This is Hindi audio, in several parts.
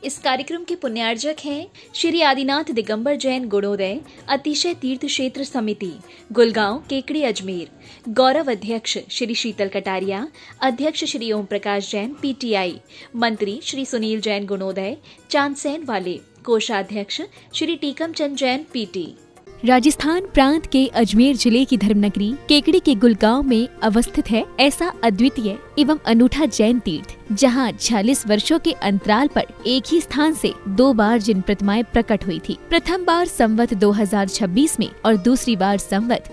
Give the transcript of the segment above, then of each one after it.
इस कार्यक्रम के पुण्यार्जक हैं श्री आदिनाथ दिगंबर जैन गुणोदय अतिशय तीर्थ क्षेत्र समिति, गुलगांव, केकड़ी, अजमेर। गौरव अध्यक्ष श्री शीतल कटारिया, अध्यक्ष श्री ओम प्रकाश जैन, पीटीआई। मंत्री श्री सुनील जैन गुणोदय, चांदसैन वाले। कोषाध्यक्ष श्री टीकम चंद जैन, पीटी। राजस्थान प्रांत के अजमेर जिले की धर्मनगरी केकड़ी के गुलगांव में अवस्थित है ऐसा अद्वितीय एवं अनूठा जैन तीर्थ, जहां 46 वर्षों के अंतराल पर एक ही स्थान से 2 बार जिन प्रतिमाएं प्रकट हुई थी। प्रथम बार संवत 2026 में और दूसरी बार संवत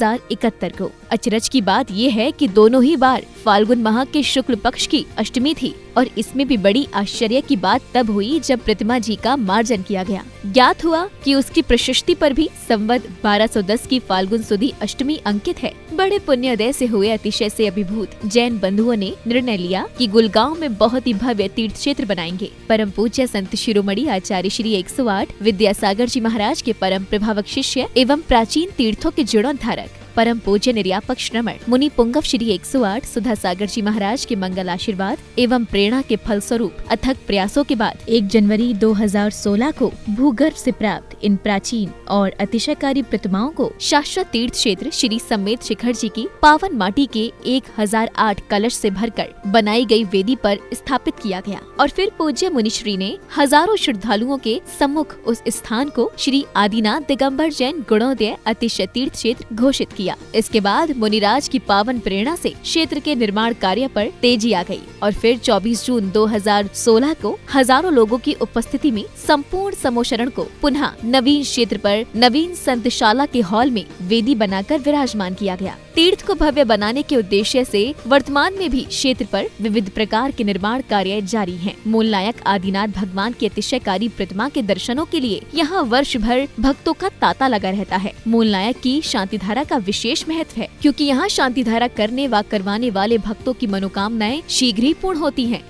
2071 को। अचरज की बात ये है कि दोनों ही बार फाल्गुन माह के शुक्ल पक्ष की अष्टमी थी और इसमें भी बड़ी आश्चर्य की बात तब हुई जब प्रतिमा जी का मार्जन किया गया। ज्ञात हुआ कि उसकी प्रशस्ति पर भी संवत 1210 की फाल्गुन सुदी अष्टमी अंकित है। बड़े पुण्योदय से हुए अतिशय से अभिभूत जैन बंधुओं ने निर्णय लिया कि गुलगांव में बहुत ही भव्य तीर्थ क्षेत्र बनाएंगे। परम पूज्य संत शिरोमणि आचार्य श्री 108 विद्यासागर जी महाराज के परम प्रभावक शिष्य एवं प्राचीन तीर्थों के जीर्णोद्धारक परम पूज्य निर्यापक श्रमण मुनि पुंगव श्री 108 सुधा सागर जी महाराज के मंगल आशीर्वाद एवं प्रेरणा के फल स्वरूप अथक प्रयासों के बाद 1 जनवरी 2016 को भूगर्भ से प्राप्त इन प्राचीन और अतिशयकारी प्रतिमाओं को शाश्वत तीर्थ क्षेत्र श्री समेत शिखर जी की पावन माटी के 1008 कलश से भरकर बनाई गई वेदी पर स्थापित किया गया और फिर पूज्य मुनिश्री ने हजारों श्रद्धालुओं के सम्मुख उस स्थान को श्री आदिनाथ दिगंबर जैन गुणोदय अतिशय तीर्थ क्षेत्र घोषित किया। इसके बाद मुनिराज की पावन प्रेरणा से क्षेत्र के निर्माण कार्य पर तेजी आ गई और फिर 24 जून 2016 को हजारों लोगों की उपस्थिति में संपूर्ण समोशरण को पुनः नवीन क्षेत्र पर नवीन संतशाला के हॉल में वेदी बनाकर विराजमान किया गया। तीर्थ को भव्य बनाने के उद्देश्य से वर्तमान में भी क्षेत्र पर विविध प्रकार के निर्माण कार्य जारी हैं। मूल नायक आदिनाथ भगवान की अतिशयकारी प्रतिमा के दर्शनों के लिए यहाँ वर्ष भर भक्तों का तांता लगा रहता है। मूल नायक की शांति धारा का विशेष महत्व है, क्योंकि यहाँ शांति धारा करने व करवाने वाले भक्तों की मनोकामनाएं शीघ्र ही पूर्ण होती हैं।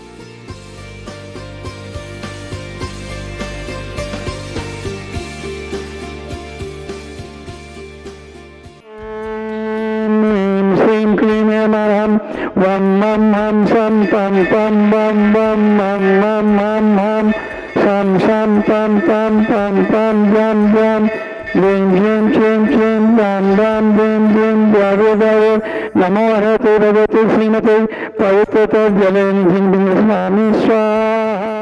Vam mam ham sam pam pam bam bam mam mam mam ham sam sam pam pam pam pam jam jam jam jam jam jam bam bam bam bam jaro jaro namo arhate bhagavate srimate pavitrata jalen jing bing swami swaha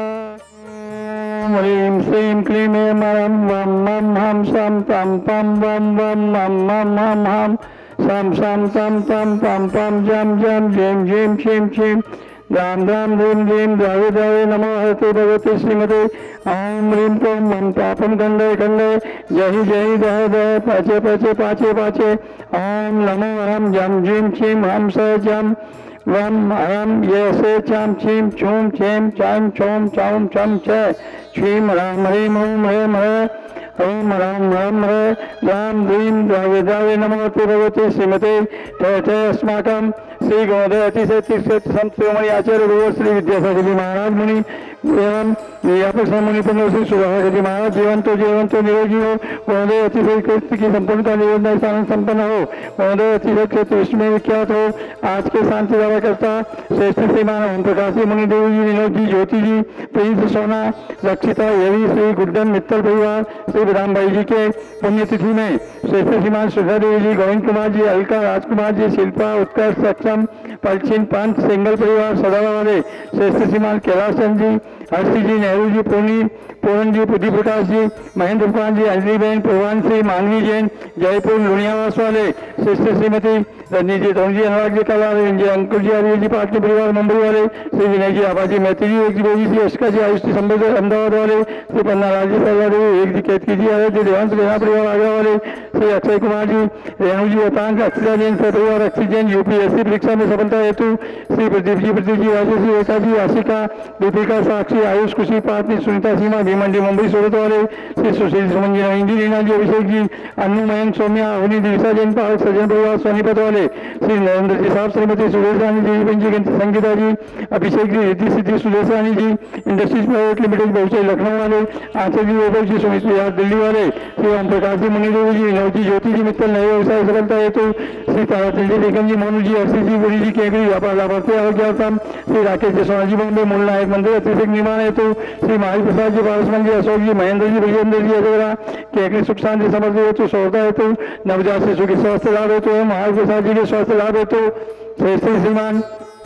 Rim Srim Klim Maram Vam Mam Ham Sam Pam Pam Bam Bam Mam Mam Ham Ham Sam Sam Tam Tam Pam Pam Jam Jam Jim Jim Chim Chim Dam Dam Dim Dim Dave Dave Namo Hate Bhagavate Srimate Om Rim Pam Mam Papam Gande Gande Jahi Jahi Dahe Dahe Pache Pache Pache Pache Om Namo Ram Jam Jim Chim Ham Sa Jam Vam Ram Yese Cham Chim Chum Chim Cham Chom Cham Cham Che Chim Ram Rim Om Rim Re Om Ram Ram Re Ram Dim Dave Dave Namo Bhagavate Srimate Te Te Asmakam Sri Guणोदय अतिशय तीर्थ संत शिरोमणि आचार्य गुरु श्री विद्यासागर जी महाराज मुनि एवं निर्यापक मुनि पुंगव श्री सुधाकर जी महाराज जीवंतो निरोगी हो। गुणोदय अतिशय कृष्ण की संपूर्णता निवेदन स्थान संपन्न हो। गुणोदय अतिशय क्षेत्र विश्व में विख्यात हो। आज के शांति दावा करता श्रेष्ठ श्रीमान ओम प्रकाश मुनि देवी जी, विनोद जी, ज्योति जी, प्रिंस सोना, रक्षिता, यवी, श्री गुड्डन मित्तल परिवार, श्री विराम भाई जी के पुण्यतिथि में श्रेष्ठ श्रीमान श्रद्धा देवी जी, गोविंद कुमार जी, अलका राजकुमार जी, शिल्पा, उत्कर्ष, सक्षम, पलचिन पंत, सिंगल परिवार सदावा वाले, श्रेष्ठ श्रीमान कैलाश चंद जी, हर्षी जी, नेहरू जी, पूरन जी, बुद्धि प्रकाश जी, महेंद्र कुमार जी, अंजलि बहन, पूर्वान श्री मानवी जैन, जयपुर लुणियावास वाले, श्रेष्ठ श्रीमती रजनी जी, तरुण जी, अनुराग जी, कला जी, अंकुर जी, आर्य जी, पाटली परिवार मुंबई वाले, श्री विनय जी, आबाजी मैत्री जी, एक जी, बोगी जी, अशका जी, आयुष जी, संबल अहमदाबाद वाले, श्री पन्नालाल जी, सरदार एक जी, केतकी जी, आर्य जी, देवांश रेना परिवार आगरा वाले, श्री अक्षय कुमार जी, रेणु जी, अतांक, अक्षरा जैन परिवार, अक्षी जैन, यूपीएससी परीक्षा में सफलता हेतु श्री प्रदीप जी, राजेश रेखा जी, आशिका, दीपिका, साक्षी, आयुष, खुशी, पाटनी, सुनीता, सीमा, भीमंडी मुंबई सूरत वाले, श्री सुशील, सुमन जी, नवीन जी, रीना जी, अभिषेक जी, अनु, मयंक, सौम्या, अवनी, दिविशा जैन, पार्क, सज्जन परिवार, सोनीपत वाले, Shri Narendra ji Sahab, Shrimati Suresh Rani ji, Sangeeta ji, Abhishek ji, Riddhi Siddhi, Suresh Rani ji, industries private limited बहुचय लखनऊ वाले, आचार्य जी, वैभव जी, सुमित विहार दिल्ली वाले, श्री ओम प्रकाश जी, मुनिदेव जी, विनोद जी, ज्योति जी मित्तल, नए व्यवसाय सफलता हेतु श्री ताराचंद जी, लेखन जी, मोनू जी, अर्षि जी, गुरी जी, केकरी व्यापार लाभार्थी आरोग्य श्री राकेश जी, सोना जी, बॉम्बे, मूल नायक मंदिर अतिशय निर्माण हेतु श्री महावीर प्रसाद जी, पारसमल जी, अशोक जी, महेंद्र जी, विजेंद्र जी अजोरा केकड़ी सुख शांति समृद्धि हेतु, सौदा हेतु, नवजात शिशु के स्वास्थ्य लाभ हेतु एवं महावीर प्रसाद जी के स्वास्थ्य लाभ हेतु श्री श्रीमान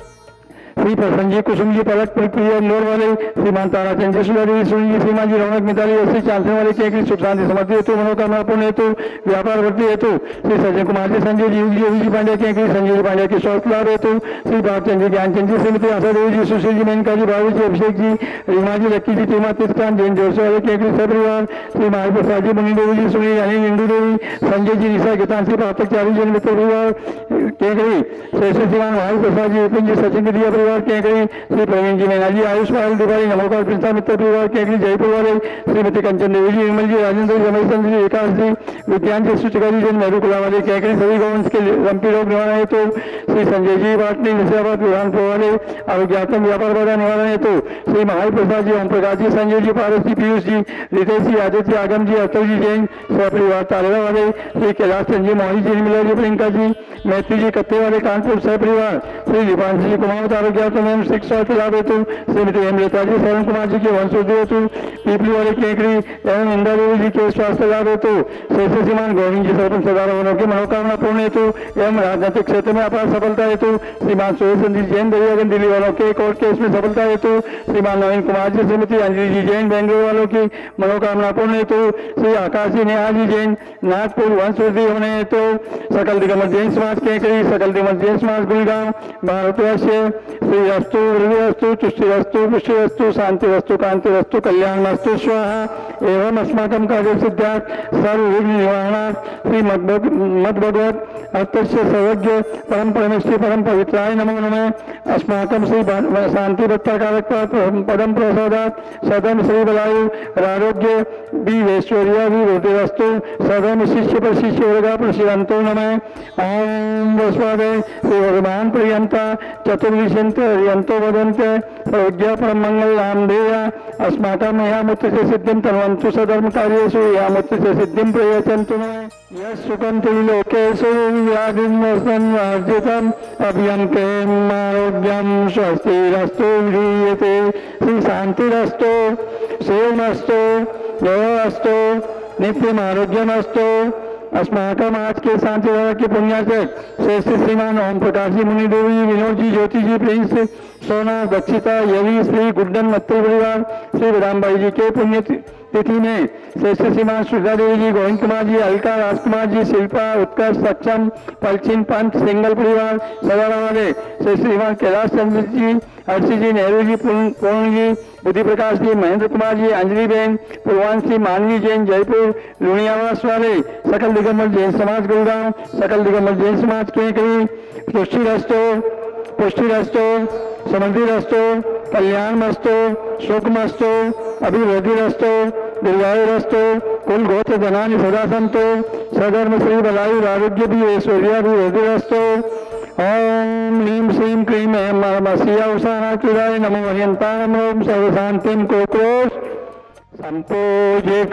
श्री प्रसन्न जी, कुसुम जी, पलक प्रिय इंदौर वाले, श्रीमान ताराचंद जी, सुधारी सुनी जी, श्रीमान जी रौनक मिताली श्री चांसन वाले केकड़ी सुख शांति समृद्धि हेतु, मनोकामना पूर्ण हेतु, व्यापार वृद्धि हेतु श्री सज्जन कुमार जी, संजय जी, योगी जी पांड्या केकड़ी, संजय जी पांड्या के स्वास्थ्य लाभ हेतु श्री भागचंद जी, ज्ञानचंद जी, श्रीमती आशा देवी जी, सुशील जी, मेनका जी, बाबू जी, अभिषेक जी, रीमा जी, लक्की जी, टीमा तीर्थकांत, जैन जोश वाले केकड़ी सपरिवार, श्री महावीर प्रसाद जी, मुनि देवी जी, सुनील अनिल इंदू देवी, संजय जी, निशा गीतांशी, पाठकचारी जैन मित्र परिवार केकड़ी, श्री श्रीमान महावीर प्रसाद जी, विपिन जी, सचिन दिया परिवार केकड़ी, श्री प्रवीण जी, मैना जी, आयुष पाल दिवाली, नमोकार प्रिंसा मित्र परिवार केकड़ी, जयपुर वाले, श्रीमती कंचन देवी जी, विमल जी, राजेंद्र जी, रमेश चंद्र जी, विकास जी, विज्ञान जी, सुचिका जी, जैन नेहरू वाले केकड़ी, सभी गौवंश के रंपी लोग निवारण हेतु श्री संजय जी, वाटनी, निजाबाद, विधानपुर वाले, आरोग्यात्मक व्यापार बाधा निवारण हेतु श्री महावीर प्रसाद जी, ओम प्रकाश जी, संजय जी, पारस जी, पीयूष जी, रितेश जी, आदित्य, आगम जी, अतुल जी, जैन सहपरिवार तालेरा वाले, श्री कैलाश चंद जी, मोहित जी, मिला जी, प्रियंका जी, मैत्री जी, कत्ते वाले, कानपुर सहपरिवार, श्री दीपांश जी, कुमावत, आरोग्यात्मक एवं शिक्षा के लाभ हेतु श्रीमती हेमलता जी, शरण कुमार जी के वंशवृद्धि हेतु, पीपली वाले केकड़ी एवं इंदिरा देवी जी के स्वास्थ्य लाभ हेतु, श्री श्रीमान गोविंद जी, सरपंच सदारों की मनोकामना पूर्ण हेतु एवं राजनीतिक क्षेत्र में अपार सफलता हेतु श्रीमान सुरेश जैन दरियागंज दिल्ली वालों के कोर्ट केस में सफलता हेतु श्रीमान नवीन कुमार जी, श्रीमती अंजलि जी जैन बेंगलुरु वालों की मनोकामना पूर्ण हेतु श्री आकाश जी, नेहा जी जैन नागपुर वंशवृद्धि होने हेतु सकल दिगंबर जैन समाज केकड़ी, सकल दिगंबर जैन समाज गुड़गांव भारतवर्ष श्री रस्तु वृद्धिरस्तु तुष्टिरस्तु पुष्टिरस्तु शांतिरस्तु कांतिरस्तु कल्याणमस्तु स्वाहा एवं अस्माकं कार्य सिद्धार्थ सर्व विघ्न निवारणार्थ श्री मद भगवत अत्यस्य सर्वज्ञ परम परमेश्वरी परम पवित्राय नमो नमः अस्माकं श्री शांति भक्ताकारक पदम प्रसादात सदम श्री बलायु आरोग्य वीरैश्वर्य विवृद्धिरस्तु सदम शिष्य पर शिष्य वर्गा प्रशिरंतो नमः ओम वस्वादे श्री भगवान प्रियंता चतुर्विशंत यंतो वदन्ते प्रज्ञा परम मंगल नामधेया अस्माकं यामुत्र से सिद्धिं तन्वन्तु सधर्म कार्येषु यामुत्र से सिद्धिं प्रयच्छन्तु यस्सुखं त्रिलोकेषु व्याधिर्नर्जितम् अभियन्ते आरोग्यं स्वस्तिरस्तु ह्रीयते श्री शांतिरस्तु शिवमस्तु जयोस्तु नित्यम आरोग्यमस्तु अस्माकम आज के शांति के पुण्यार्थ श्रेष्ठ श्रीमान ओम प्रकाश जी, मुनि देवी, विनोद जी, ज्योति जी, प्रिंस, सोना, दक्षिता, यवी, श्री गुड्डन मत्ती परिवार, श्री विरामबाई जी के पुण्य तिथि में श्रेष्ठ श्रीमान सुधा देवी जी, गोविंद कुमार जी, अलका, राजकुमार जी, शिल्पा, उत्कर्ष, सक्षम, पलचिन पंथ, सिंगल परिवार सदारा वाले, श्री श्रीमान कैलाश चंद्र जी, हर्षी जी, नेहरू जी, पूर्ण जी, बुद्धि प्रकाश जी, महेंद्र कुमार जी, अंजलि बेन, पूर्वांशी, मानवी जैन जयपुर, लुणियावास वाले, सकल दिगंबर जैन समाज गुड़गांव, सकल दिगंबर जैन समाज केकड़ी, पुष्टि रस्तो, समृद्धि रस्तो, कल्याण मस्तो, सुख मस्तो, अभिवृद्धि रस्तो, दीर्घायु रस्तो, कुल गोत्र धनानि सदा संतो, सधर्म श्री बलायु आरोग्य भी ऐश्वर्या भी वृद्धि रस्तो। ओम ह्रीं श्रीं क्लीं ऐं मसीहा उषा क्रीडाय नमो हरियंताम ओम सर्वशांतिं कोक्रोश संपूज्यकानां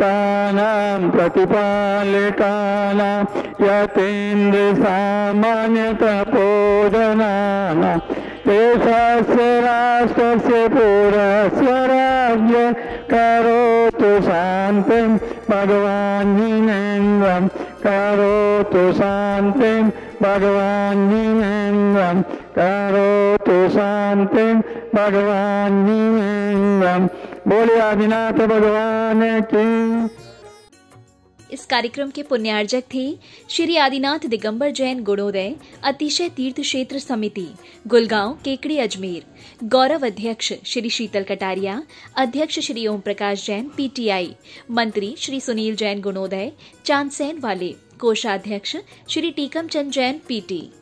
प्रतिपालकानां यतेन्द्र सामान्यतः पूजनानां देशस्य राष्ट्रस्य पुरस्य राज्य करोतु शान्तिं भगवान् जिनेन्द्रं करोतु शान्तिं भगवान् जिनेन्द्रं करोतु शान्तिं भगवान् जिनेन्द्रं। बोले आदिनाथ भगवान की। इस कार्यक्रम के पुण्यार्जक थे श्री आदिनाथ दिगंबर जैन गुणोदय अतिशय तीर्थ क्षेत्र समिति गुलगांव केकड़ी अजमेर। गौरव अध्यक्ष श्री शीतल कटारिया, अध्यक्ष श्री ओम प्रकाश जैन पीटीआई, मंत्री श्री सुनील जैन गुणोदय चांदसैन वाले, कोषाध्यक्ष श्री टीकम चंद जैन पीटी।